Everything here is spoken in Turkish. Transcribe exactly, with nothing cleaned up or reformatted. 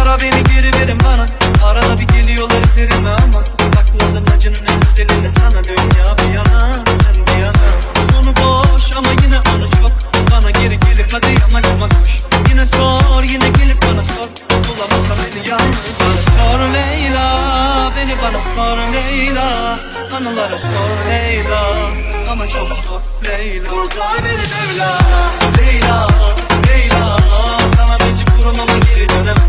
ara beni geri verin bana. Arada bir geliyorlar üzerime ama sakladın acının en güzelini sana. Dünya bir yana sen bir yana. Sonu boş ama yine onu çok. Bana geri gelir hadi yamacıma koş. Yine sor yine gelip bana sor. Bulamazsan beni yalnız bana sor Leyla. Beni bana sor Leyla. Anılara sor Leyla. Ama çok zor Leyla. Kurtar beni Mevla. Leyla, Leyla. Sana mecburum ama geri dönemem.